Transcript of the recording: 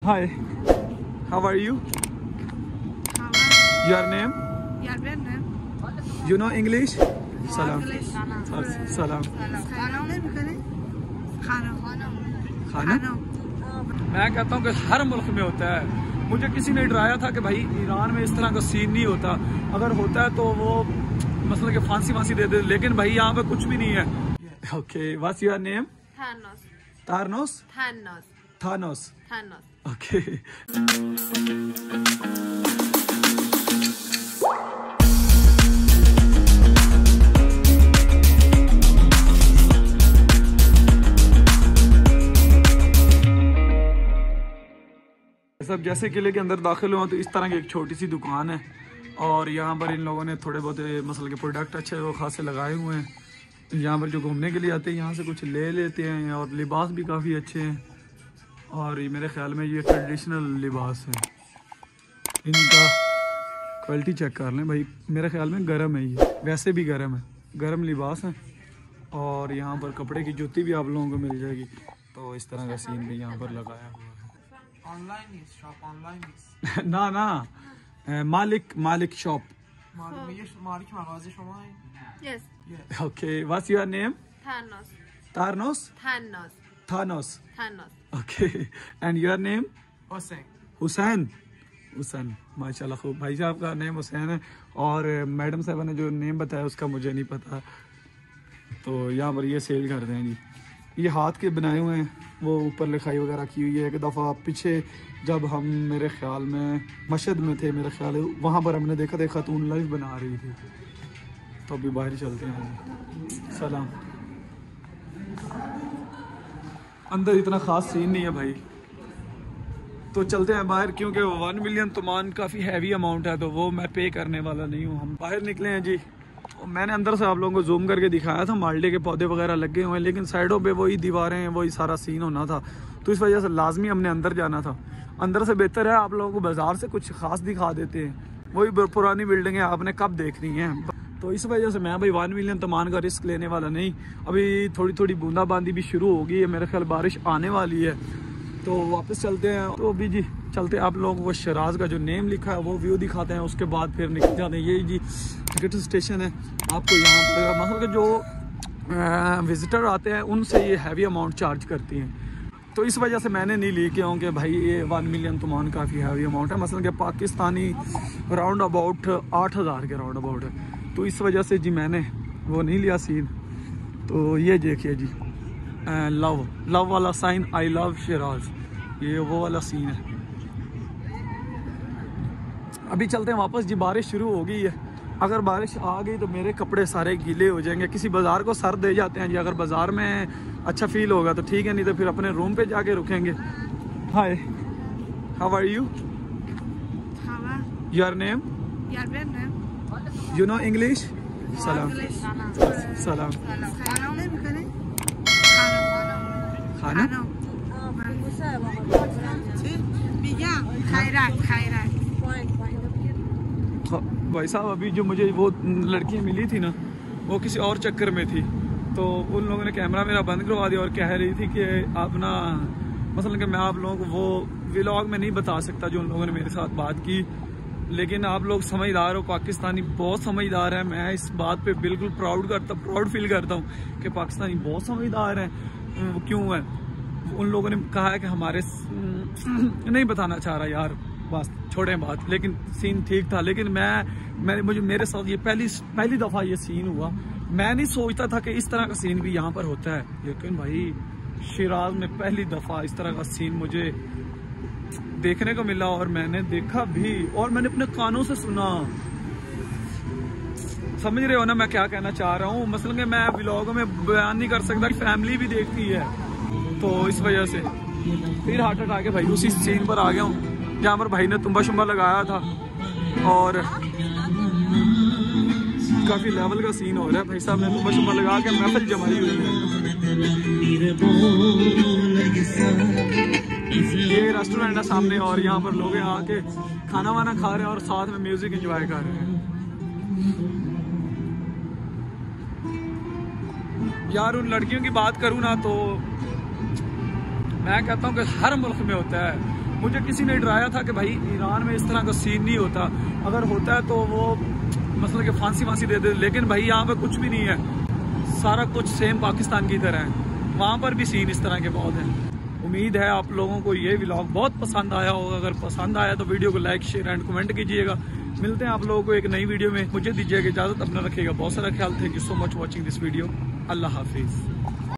Hi, how are you? Your name? You know English? Salam. Salam. खाना? मैं कहता हूँ कि हर मुल्क में होता है। मुझे किसी ने डराया था कि भाई ईरान में इस तरह का सीन नहीं होता, अगर होता है तो वो मतलब कि फांसी दे दे, लेकिन भाई यहाँ पे कुछ भी नहीं है। Okay, what's your name? Thanos. Thanos. Okay. सब जैसे किले के अंदर दाखिल हुआ तो इस तरह की एक छोटी सी दुकान है और यहाँ पर इन लोगों ने थोड़े बहुत मसल के प्रोडक्ट अच्छे वो खासे लगाए हुए हैं। यहाँ पर जो घूमने के लिए आते हैं यहाँ से कुछ ले लेते हैं और लिबास भी काफ़ी अच्छे हैं और ये मेरे ख्याल में ये ट्रेडिशनल लिबास है। इनका क्वालिटी चेक कर लें भाई, मेरे ख्याल में गर्म है, ये वैसे भी गर्म है, गर्म लिबास है। और यहाँ पर कपड़े की जूती भी आप लोगों को मिल जाएगी। तो इस तरह का सीन भी यहाँ पर लगाया हुआ है। Online is shop, online is ना मालिक शॉप। मालिक मगाज़ शमा है? Yes. Okay, what's your name? Thanos. Thanos. Okay, and your name? Hussein. Hussain, माशाल्लाह खूब। भाई साहब का नेम हुसैन है और मैडम साहब ने जो नेम बताया उसका मुझे नहीं पता। तो यहाँ पर ये सेल करते हैं जी। ये हाथ के बनाए हुए हैं, वो ऊपर लिखाई वगैरह की हुई है। एक दफ़ा पीछे जब हम मेरे ख्याल में मशहद में थे, मेरे ख्याल है वहाँ पर हमने देखा था खातून लाइव बना रही थी। तो अभी बाहर चलते हैं। सलाम। अंदर इतना ख़ास सीन नहीं है भाई, तो चलते हैं बाहर, क्योंकि 1 मिलियन तमान काफ़ी हैवी अमाउंट है, तो वो मैं पे करने वाला नहीं हूँ। हम बाहर निकले हैं जी। मैंने अंदर से आप लोगों को जूम करके दिखाया था, माल्टे के पौधे वगैरह लगे हुए हैं, लेकिन साइडों पे वही दीवारें, वही सारा सीन होना था, तो इस वजह से लाजमी हमने अंदर जाना था। अंदर से बेहतर है आप लोगों को बाज़ार से कुछ ख़ास दिखा देते हैं, वही पुरानी बिल्डिंगें आपने कब देखनी है। तो इस वजह से मैं भाई 1 मिलियन तमान का रिस्क लेने वाला नहीं। अभी थोड़ी थोड़ी बूंदाबांदी भी शुरू हो गई है, मेरे ख्याल बारिश आने वाली है। तो वापस चलते हैं। तो अभी जी चलते आप लोगों को शराज का जो नेम लिखा है वो व्यू दिखाते हैं, उसके बाद फिर निकल जाते हैं। ये जी टिकट स्टेशन है। आपको यहाँ पर मतलब कि जो विज़िटर आते हैं उनसे ये हैवी अमाउंट चार्ज करती हैं, तो इस वजह से मैंने नहीं ली क्योंकि भाई ये 1 मिलियन तमान काफ़ी हैवी अमाउंट है। मसलन कि पाकिस्तानी राउंड अबाउट 8000 के राउंड अबाउट है, तो इस वजह से जी मैंने वो नहीं लिया सीन। तो ये देखिए जी लव वाला साइन, आई लव शिराज, ये वो वाला सीन है। अभी चलते हैं वापस जी। बारिश शुरू हो गई है, अगर बारिश आ गई तो मेरे कपड़े सारे गीले हो जाएंगे। किसी बाज़ार को सर दे जाते हैं जी, अगर बाज़ार में अच्छा फील होगा तो ठीक है, नहीं तो फिर अपने रूम पे जाके रुकेंगे। Hi, how are you? Your name? You know English? सलाम। सलाम। खाना? भाई साहब अभी जो मुझे वो लड़कियाँ मिली थी ना, वो किसी और चक्कर में थी, तो उन लोगों ने कैमरा मेरा बंद करवा दिया और कह रही थी कि आप ना मसलन कि मैं आप लोगों को वो व्लॉग में नहीं बता सकता जो उन लोगों ने मेरे साथ बात की। लेकिन आप लोग समझदार हो, पाकिस्तानी बहुत समझदार है। मैं इस बात पे बिल्कुल प्राउड फील करता हूँ कि पाकिस्तानी बहुत समझदार हैं। वो क्यों है, उन लोगों ने कहा है कि हमारे नहीं बताना चाह रहा यार, बस छोड़ें बात। लेकिन सीन ठीक था, लेकिन मेरे साथ ये पहली दफ़ा ये सीन हुआ। मैं नहीं सोचता था कि इस तरह का सीन भी यहाँ पर होता है, लेकिन भाई शिराज में पहली दफ़ा इस तरह का सीन मुझे देखने को मिला और मैंने देखा भी और मैंने अपने कानों से सुना। समझ रहे हो ना मैं क्या कहना चाह रहा हूँ? मसलन कि मैं व्लॉग में बयान नहीं कर सकता, फैमिली भी देखती है, तो इस वजह से फिर हार्ट अटैक के भाई उसी सीन पर आ गया हूँ जहाँ पर भाई ने तुम्बा शुम्बा लगाया था और काफ़ी लेवल का सीन हो रहा है। भाई साहब ने तुम्बा शुम्बा लगा के महफिल जमाई हुई है। ये रेस्टोरेंट है सामने और यहाँ पर लोग आके खाना वाना खा रहे हैं और साथ में म्यूजिक एंजॉय कर रहे हैं। यार उन लड़कियों की बात करूँ ना तो मैं कहता हूँ कि हर मुल्क में होता है, मुझे किसी ने डराया था कि भाई ईरान में इस तरह का सीन नहीं होता, अगर होता है तो वो मतलब कि फांसी वांसी दे दे, लेकिन भाई यहाँ पे कुछ भी नहीं है, सारा कुछ सेम पाकिस्तान की तरह है। वहाँ पर भी सीन इस तरह के बहुत हैं। उम्मीद है आप लोगों को ये व्लॉग बहुत पसंद आया होगा। अगर पसंद आया तो वीडियो को लाइक शेयर एंड कमेंट कीजिएगा। मिलते हैं आप लोगों को एक नई वीडियो में। मुझे दीजिएगा इजाजत, अपना रखिएगा बहुत सारा ख्याल। Thank you so much watching this video. अल्लाह हाफिज।